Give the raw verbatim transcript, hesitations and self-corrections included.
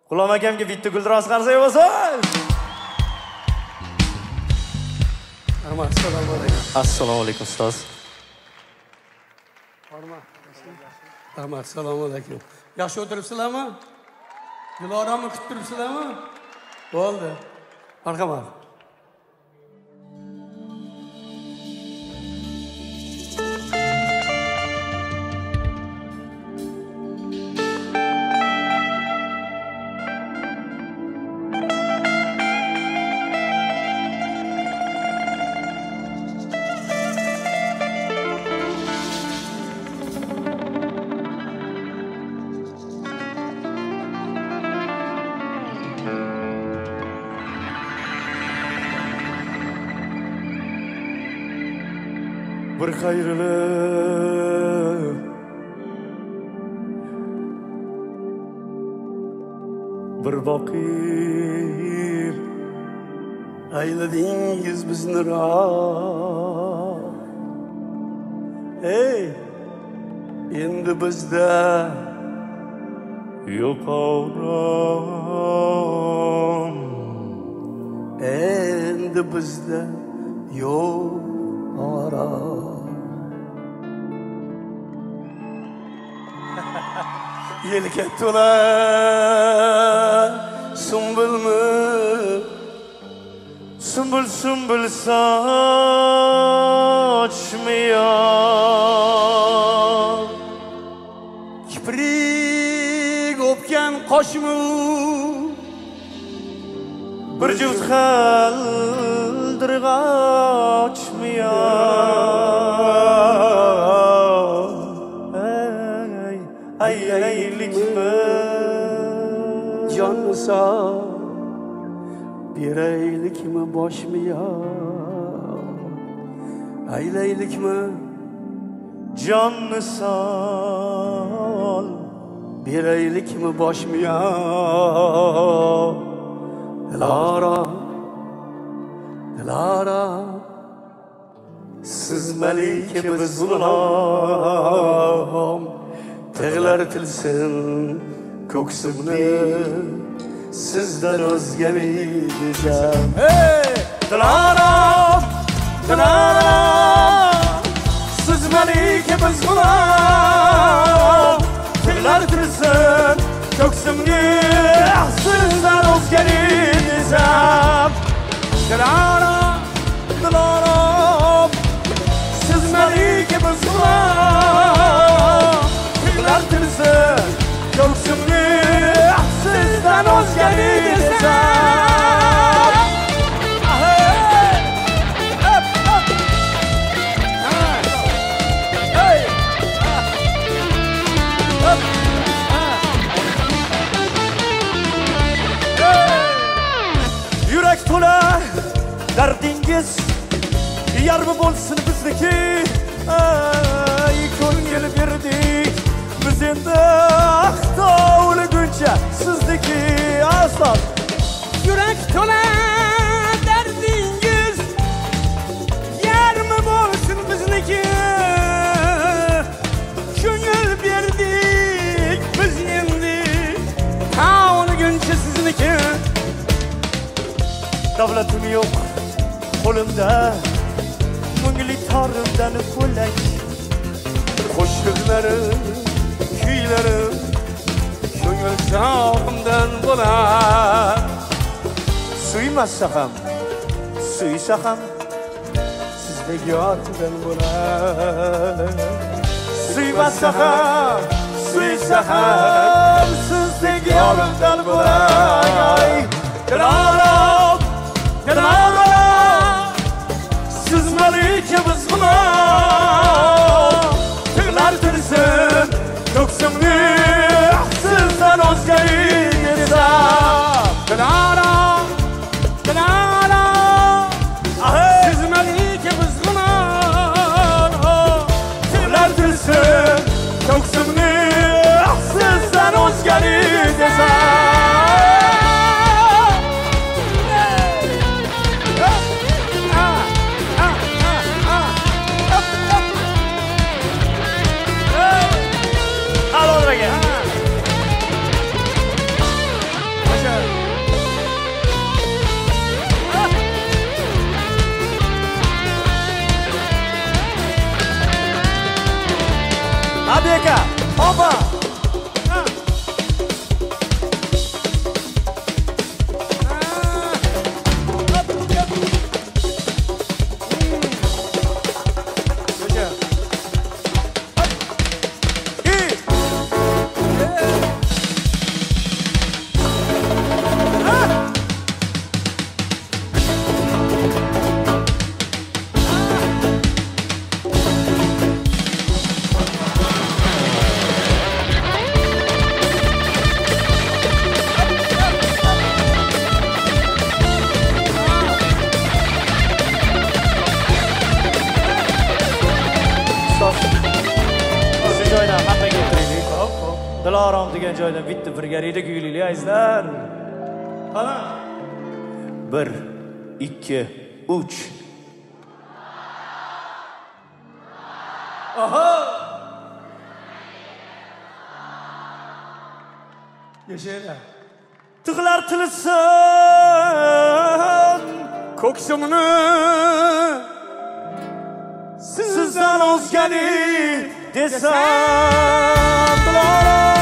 G'ulom akamga bitta guldiroz qarsak bo'lsa. Assalomu alaykum. Assalomu alaykum ustoz. Rahmat, assalomu alaykum. Yaxshi o'tiribsizlarmi? Diloramni kutib turibsizlarmi? Bo'ldi. Marhamat. Bir xayrli bir boqir ayladingiz bizni roh. Ey endi bizda yo'q orom, endi bizda yo'q orom. Yelka to'la sumbulmi, sumbul sumbul sochmiyor, kiprik o'pgan qoshmu bir juft qaldirg'ochmiyor. Ay aylikmi jonni sog' beraylikmi boshmiyor. Aylaylikmi jonni sog' beraylikmi boshmiyor. Dilara Dilara siz malika biz g'ulom, tig'lar tilsin ko'ksimni sizdan o'zga bilsam. Hey Dilara Dilara siz malika biz g'ulom, tig'lar tilsin ko'ksimni sizdan o'zga bilsam. Dilara Dilara siz malika biz g'ulom, tig'lar tilsin ko'ksimni sizdan o'zga bilsam. Yurak to'la dardingiz yarmi bo'lsin bizniki. Ay ko'ngil berdik biz endi tovlaguncha sizniki. Aslan Yurak to'la dardingiz yarmi bo'lsin bizniki. Ko'ngil berdik biz endi tovlaguncha sizniki. Davlatim yo'q qo'limda, ko'ngli torimdan ko'lak, qo'shiqlarim kuylarim ko'ngil jog'imdan bo'lar. suymasa ham suysa ham sizdek yordan bo'lar. Suymasa ham suysa ham sizdek yordan bo'lar. Dilara Dilara siz malika biz g'ulom, tig'lar tilsin ko'ksimni sizdan o'zga bilsam. Dilara Dilara siz malika biz g'ulom, tig'lar tilsin ko'ksimni sizdan o'zga degan joydan bitta birgalikda kuylaylik azizlar. Qani? bir, ikki, uch. Aha! Yaşayla. Tıklar tılsın ko'ksimni sizdan o'zgani desam